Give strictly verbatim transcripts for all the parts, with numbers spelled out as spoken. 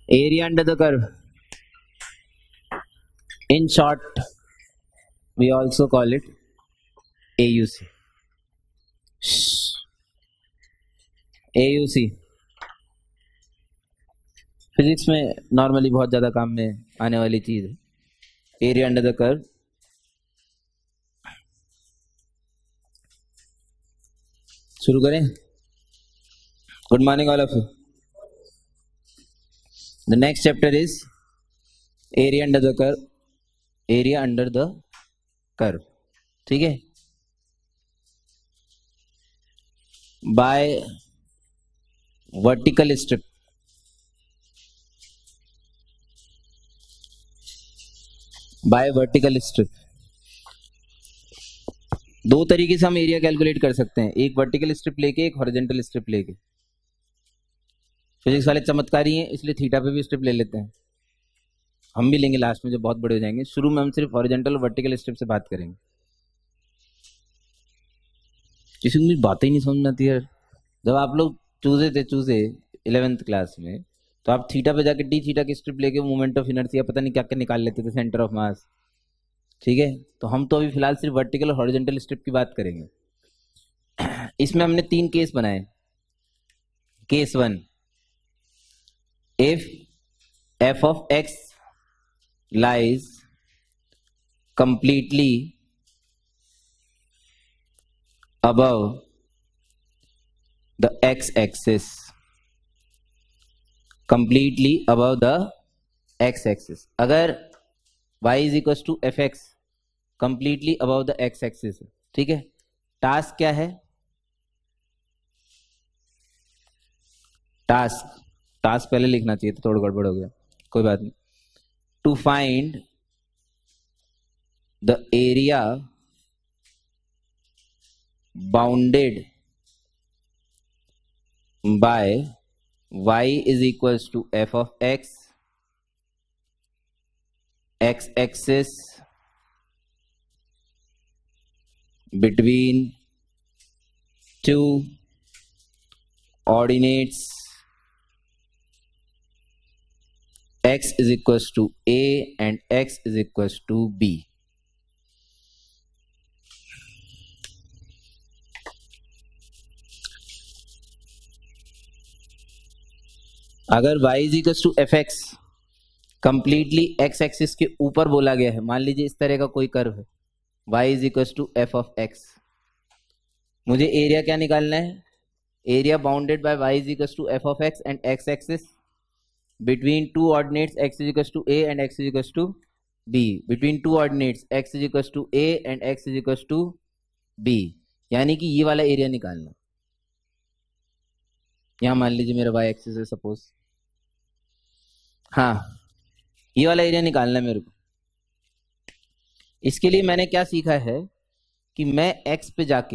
area under the curve. In short, we also call it A U C. A U C physics में normally बहुत ज्यादा काम में आने वाली चीज है, एरिया अंडर द कर्व. शुरू करें. Good morning all of you. The next chapter is area under the curve. Area under the curve, ठीक है. By vertical strip. By vertical strip दो तरीके से हम एरिया कैलकुलेट कर सकते हैं, एक वर्टिकल स्ट्रिप लेके, एक हॉरिजॉन्टल स्ट्रिप लेके. फिजिक्स वाले चमत्कारी हैं, इसलिए थीटा पे भी स्ट्रिप ले लेते हैं. हम भी लेंगे लास्ट में जब बहुत बड़े हो जाएंगे. शुरू में हम सिर्फ हॉरिजॉन्टल और वर्टिकल स्ट्रिप से बात करेंगे. किसी को मेरी बातें ही नहीं समझ में आती है. जब आप लोग चूजे थे चूजे इलेवेंथ क्लास में, तो आप थीटा पे जाके डी थीटा की स्ट्रिप लेके मोमेंट ऑफ इनर्शिया पता नहीं क्या क्या निकाल लेते थे, सेंटर ऑफ मास. ठीक है, तो हम तो अभी फिलहाल सिर्फ वर्टिकल और हॉरिजॉन्टल स्ट्रिप की बात करेंगे. इसमें हमने तीन केस बनाए. Case one, if f of x lies completely above the x-axis, completely above the x-axis. अगर y is equals to fx completely above the x-axis, ठीक है. टास्क क्या है? टास्क टास्क पहले लिखना चाहिए तो थोड़ा गड़बड़ हो गया, कोई बात नहीं. To find the area bounded by y is equals to f of x, x axis between two ordinates x is equals to a and x is equals to b. अगर y is equals to f x completely x axis के ऊपर बोला गया है, मान लीजिए इस तरह का कोई कर्व है, y is equals to F of x. मुझे एरिया क्या निकालना है? Area bounded by y is equals to F of x and x axis between two ordinates x is equals to a and x is equals to b. Between two ordinates x is equals to a and x is equals to b, यानी कि ये वाला area निकालना. यहां मान लीजिए मेरा y axis है सपोज. हाँ, ये वाला एरिया निकालना है मेरे को. इसके लिए मैंने क्या सीखा है कि मैं x पे जाके,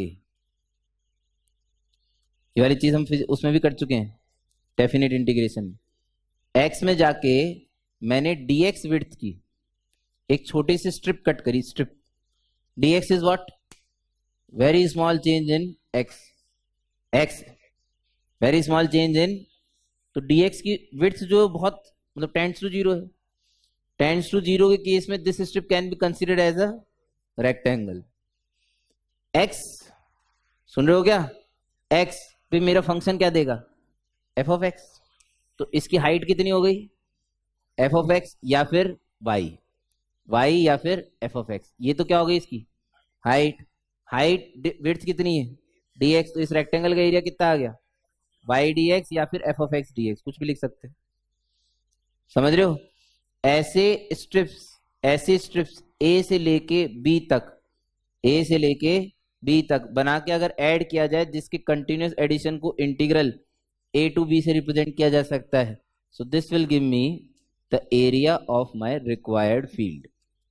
ये वाली चीज हम उसमें भी कर चुके हैं डेफिनेट इंटीग्रेशन में. x में जाके मैंने dx विड्थ की एक छोटी सी स्ट्रिप कट करी. Strip dx is what? Very small change in x. x very small change in, तो dx की विड्थ जो बहुत मतलब टेंड्स टू जीरो है. टेंड्स टू जीरो के केस में this strip can be considered as a rectangle. x सुन रहे हो क्या? x पे मेरा फंक्शन क्या देगा? f of x. तो इसकी हाइट कितनी हो गई? f ऑफ x या फिर y, y या फिर f ऑफ x. ये तो क्या हो गई इसकी हाइट. हाइट विड्थ कितनी है? dx. तो इस रेक्टेंगल का एरिया कितना आ गया? y dx या फिर f ऑफ x dx, कुछ भी लिख सकते हैं. समझ रहे हो? ऐसे स्ट्रिप्स ऐसे स्ट्रिप्स a से लेके b तक, a से लेके b तक बना के अगर ऐड किया जाए, जिसके कंटिन्यूअस एडिशन को इंटीग्रल a टू b से रिप्रेजेंट किया जा सकता है. So this will give me the area of my required field.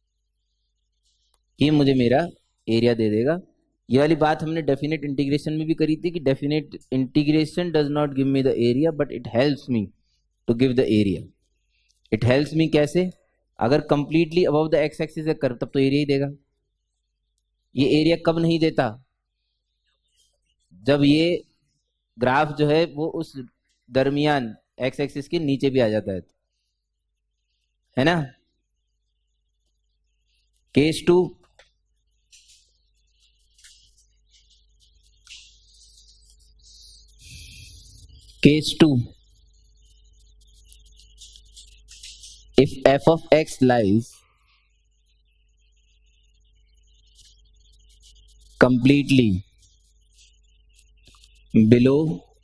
ये मुझे मेरा एरिया दे देगा. ये वाली बात हमने डेफिनेट इंटीग्रेशन में भी करी थी कि definite integration does not give me the area but it helps me to give the area. It helps me कैसे? अगर completely above the x axis है कर्व, तब तो एरिया ही देगा. ये एरिया कब नहीं देता? जब ये ग्राफ जो है वो उस दरमियान एक्स एक्सिस के नीचे भी आ जाता है. है ना। Case two, case two, if f of x lies completely below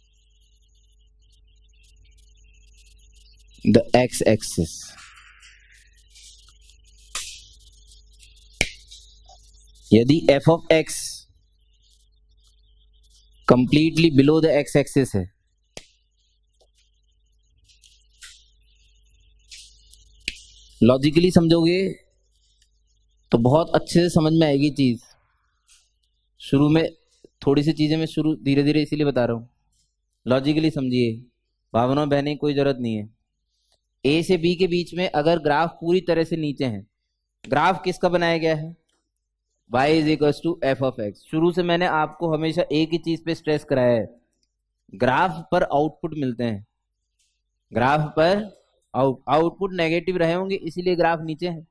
the x axis, यदि f of x completely below the x axis है, लॉजिकली समझोगे तो बहुत अच्छे से समझ में आएगी चीज। शुरू में थोड़ी सी चीजें मैं शुरू धीरे धीरे इसीलिए बता रहा हूं, लॉजिकली समझिए, भावनाओं बहने की कोई जरूरत नहीं है। ए से बी के बीच में अगर ग्राफ पूरी तरह से नीचे है, ग्राफ किसका बनाया गया है, y is equal to F of X. शुरू से मैंने आपको हमेशा एक ही चीज पे स्ट्रेस कराया है, ग्राफ पर आउटपुट मिलते हैं, ग्राफ पर आउट आउटपुट नेगेटिव रहे होंगे इसीलिए ग्राफ नीचे है,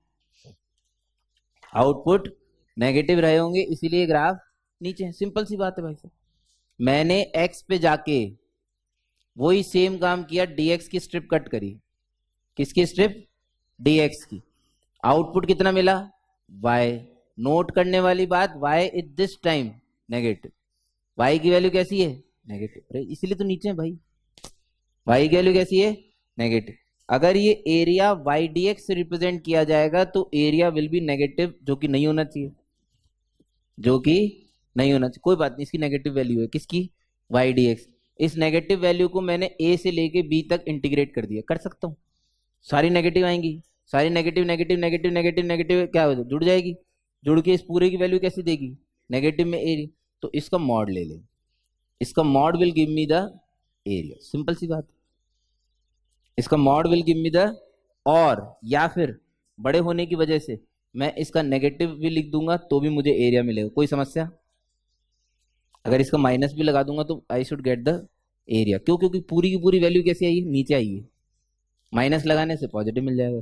आउटपुट नेगेटिव रहे होंगे इसीलिए ग्राफ नीचे है। सिंपल सी बात है भाई साहब। मैंने x पे जाके वही सेम काम किया, dx की स्ट्रिप कट करी। किसकी स्ट्रिप? dx की। आउटपुट कितना मिला? y। नोट करने वाली बात, y is this time negative. y की वैल्यू कैसी है? नेगेटिव। अरे इसीलिए तो नीचे है भाई, y की वैल्यू कैसी है? नेगेटिव। अगर ये एरिया वाई डी एक्स से रिप्रेजेंट किया जाएगा तो एरिया विल बी नेगेटिव, जो कि नहीं होना चाहिए, जो कि नहीं होना चाहिए। कोई बात नहीं, इसकी नेगेटिव वैल्यू है, किसकी? Y D X. इस नेगेटिव वैल्यू को मैंने ए से लेके बी तक इंटीग्रेट कर दिया, कर सकता हूँ। सारी नेगेटिव आएंगी, सारी negative negative negative negative negative क्या हो, जुड़ जाएगी। जुड़ के इस पूरे की वैल्यू कैसी देगी? नेगेटिव में एरिया। तो इसका मॉड ले ले, इसका mod will give me the area. Simple सी बात, इसका mod will give me the, और या फिर बड़े होने की वजह से मैं इसका नेगेटिव भी लिख दूंगा तो भी मुझे एरिया मिलेगा। कोई समस्या? अगर इसका माइनस भी लगा दूंगा तो I should get the area. क्यों? क्योंकि पूरी की पूरी वैल्यू कैसे आई है? नीचे आई है। माइनस लगाने से पॉजिटिव मिल जाएगा।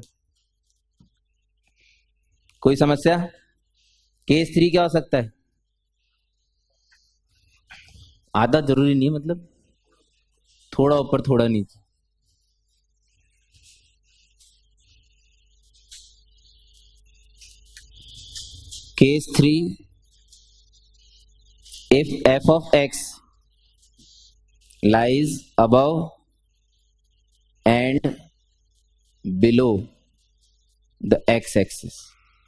कोई समस्या? केस थ्री क्या हो सकता है? आधा जरूरी नहीं, मतलब थोड़ा ऊपर थोड़ा नीचे। Case three, if f of x lies above and below the x axis,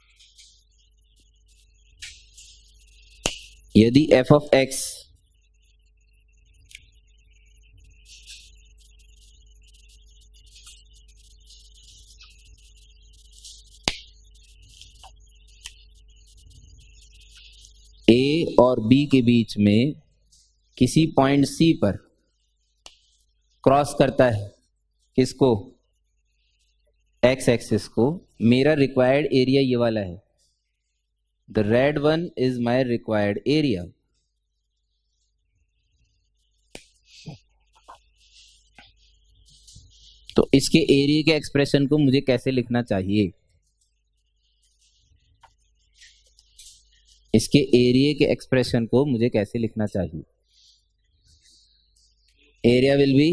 यदि f of x ए और बी के बीच में किसी पॉइंट सी पर क्रॉस करता है, किसको? एक्स एक्सिस को। मेरा रिक्वायर्ड एरिया ये वाला है, the red one is my required area. तो इसके एरिया के एक्सप्रेशन को मुझे कैसे लिखना चाहिए? इसके एरिया के एक्सप्रेशन को मुझे कैसे लिखना चाहिए? Area will be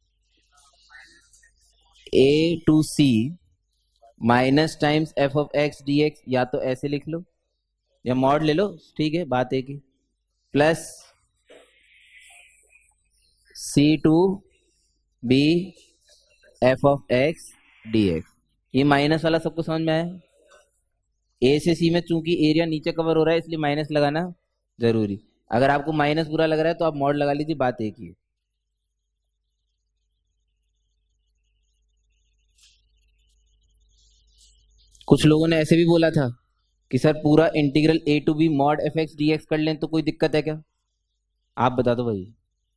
A to C minus times F of X D X, या तो ऐसे लिख लो या मॉड ले लो, ठीक है, बात एक ही, plus C to B F of X D X. ये माइनस वाला सबको समझ में आया? ए से सी में चूंकि एरिया नीचे कवर हो रहा है इसलिए माइनस लगाना जरूरी। अगर आपको माइनस बुरा लग रहा है तो आप मॉड लगा लीजिए, बात एक ही है। कुछ लोगों ने ऐसे भी बोला था कि सर पूरा integral A to B mod F X D X कर लें तो कोई दिक्कत है क्या? आप बता दो भाई।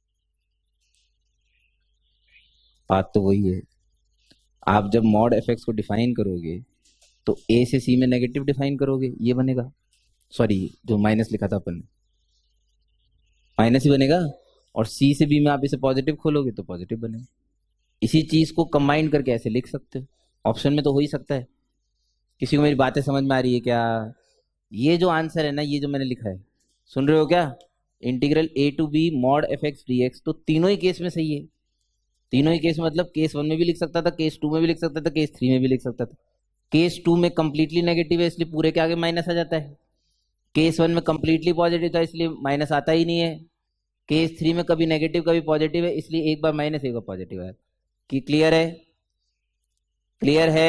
बात तो वही है, आप जब मॉड एफ एक्स को डिफाइन करोगे तो ए से सी में नेगेटिव डिफाइन करोगे, ये बनेगा, सॉरी जो माइनस लिखा था अपन ने, माइनस ही बनेगा, और सी से बी में आप इसे पॉजिटिव खोलोगे तो पॉजिटिव बनेगा। इसी चीज को कंबाइन करके ऐसे लिख सकते हो, ऑप्शन में तो हो ही सकता है। किसी को मेरी बातें समझ में आ रही है क्या? ये जो आंसर है ना, ये जो मैंने लिखा है, सुन रहे हो क्या? Integral A to B mod F X D X, तो तीनों ही केस में सही है। तीनों ही केस मतलब केस वन में भी लिख सकता था, केस टू में भी लिख सकता था, केस थ्री में भी लिख सकता था। केस टू में कंप्लीटली नेगेटिव है इसलिए पूरे के आगे माइनस आ जाता है। केस वन में कंप्लीटली पॉजिटिव था इसलिए माइनस आता ही नहीं है। केस थ्री में कभी नेगेटिव कभी पॉजिटिव है इसलिए एक बार माइनस एक बार पॉजिटिव है। कि क्लियर है? क्लियर है?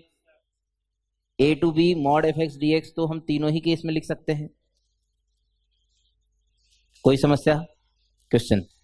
A to B mod F X D X तो हम तीनों ही केस में लिख सकते हैं। कोई समस्या? क्वेश्चन?